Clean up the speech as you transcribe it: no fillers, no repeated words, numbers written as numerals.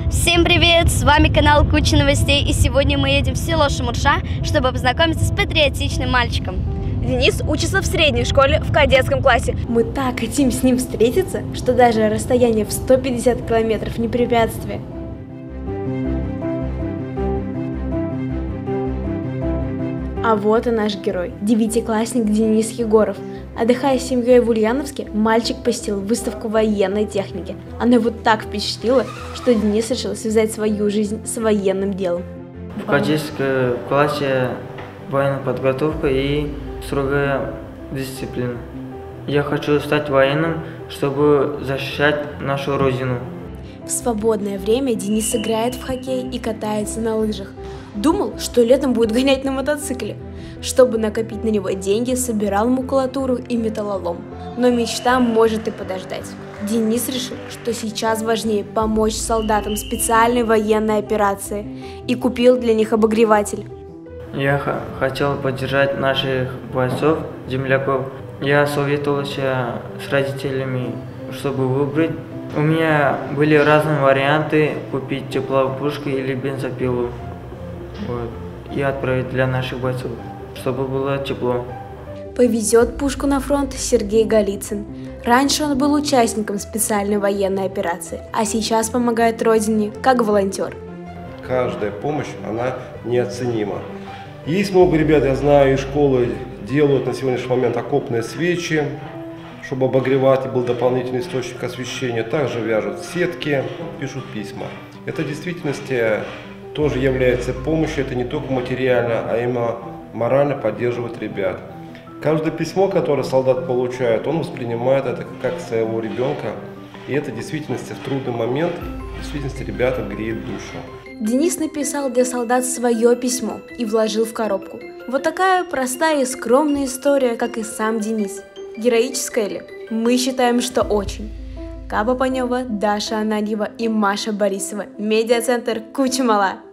Всем привет! С вами канал Куча Новостей, и сегодня мы едем в село Шамурша, чтобы познакомиться с патриотичным мальчиком. Денис учится в средней школе в кадетском классе. Мы так хотим с ним встретиться, что даже расстояние в 150 километров не препятствие. А вот и наш герой, девятиклассник Денис Егоров. Отдыхая с семьей в Ульяновске, мальчик посетил выставку военной техники. Она его так впечатлила, что Денис решил связать свою жизнь с военным делом. В кадетском классе военная подготовка и строгая дисциплина. Я хочу стать военным, чтобы защищать нашу родину. В свободное время Денис играет в хоккей и катается на лыжах. Думал, что летом будет гонять на мотоцикле. Чтобы накопить на него деньги, собирал макулатуру и металлолом. Но мечта может и подождать. Денис решил, что сейчас важнее помочь солдатам специальной военной операции, и купил для них обогреватель. Я хотел поддержать наших бойцов, земляков. Я советовался с родителями, чтобы выбрать. У меня были разные варианты: купить тепловушку или бензопилу. И отправить для наших бойцов, чтобы было тепло. Повезет пушку на фронт Сергей Голицын. Раньше он был участником специальной военной операции, а сейчас помогает родине как волонтер. Каждая помощь, она неоценима. Есть много ребят, я знаю, и школы делают на сегодняшний момент окопные свечи, чтобы обогревать и был дополнительный источник освещения. Также вяжут сетки, пишут письма. Это в действительности тоже является помощью, это не только материально, а именно морально поддерживает ребят. Каждое письмо, которое солдат получает, он воспринимает это как своего ребенка, и это в действительности в трудный момент, в действительности ребятам греет душу. Денис написал для солдат свое письмо и вложил в коробку. Вот такая простая и скромная история, как и сам Денис. Героическая ли? Мы считаем, что очень. Каба Панева, Даша Ананьева и Маша Борисова. Медиацентр Куча Мала.